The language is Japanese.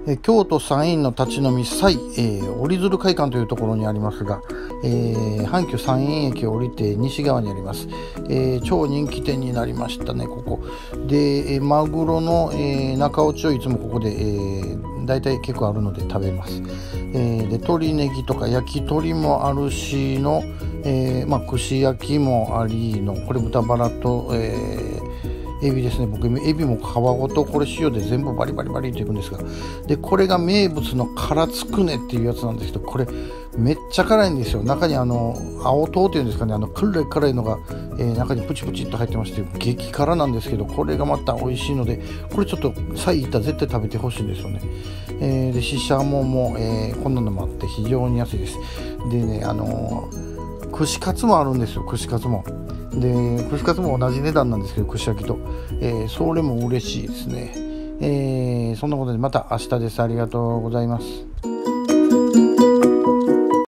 京都山陰の立ち飲み祭、折鶴会館というところにありますが、阪急山陰駅を降りて西側にあります、超人気店になりましたね。ここで、マグロの、中落ちをいつもここで、だいたい結構あるので食べます。で鶏ネギとか焼き鳥もあるしの、串焼きもありの、これ豚バラと、エビですね。僕エビも皮ごとこれ塩で全部バリバリバリといくんですが、でこれが名物の辛つくねっていうやつなんですけど、これめっちゃ辛いんですよ。中に青唐っていうんですかね、辛いのが、中にプチプチっと入ってまして、激辛なんですけど、これがまた美味しいので、これちょっと行ったら絶対食べてほしいんですよね。でししゃもも、こんなのもあって非常に安いです。でね、串カツもあるんですよ。串カツも同じ値段なんですけど、串焼きと、それも嬉しいですね。そんなことでまた明日です。ありがとうございます。